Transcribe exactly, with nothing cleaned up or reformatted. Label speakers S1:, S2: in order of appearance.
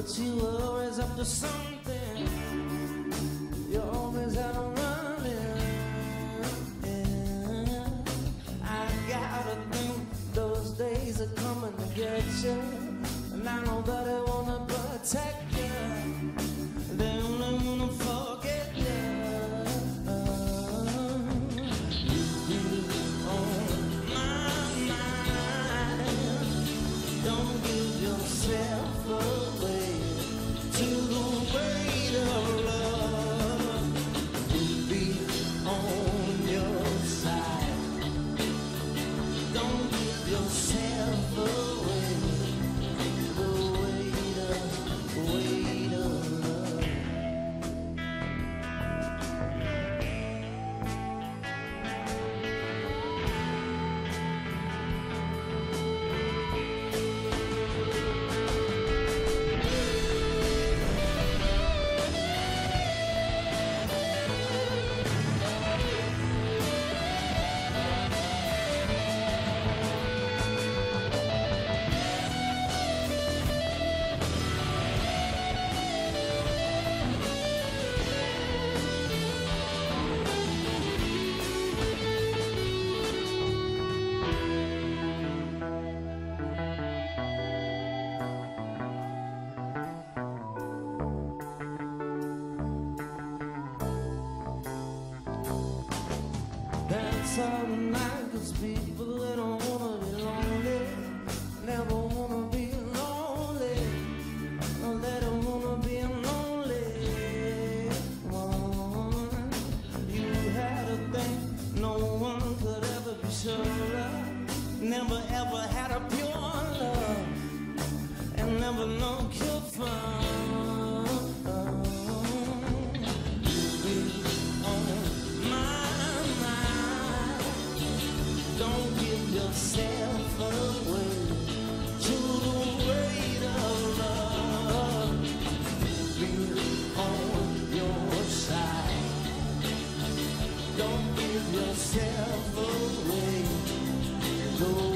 S1: but you were always up to something. You always had a running. Yeah. I gotta think those days are coming to get you, and I know that they wanna protect you. They only wanna forget you. You be on my mind. Don't give yourself away to the weight of love. You'll be on your side. Don't give yourself away to the weight of, weight of love. That's all the night, 'cause people they don't wanna be lonely, never wanna be lonely, no, they don't wanna be lonely. One, you had a thing no one could ever be sure of, never ever had a pure love, and never no cure for. Don't give yourself away to the weight of love. Be on your side. Don't give yourself away. Go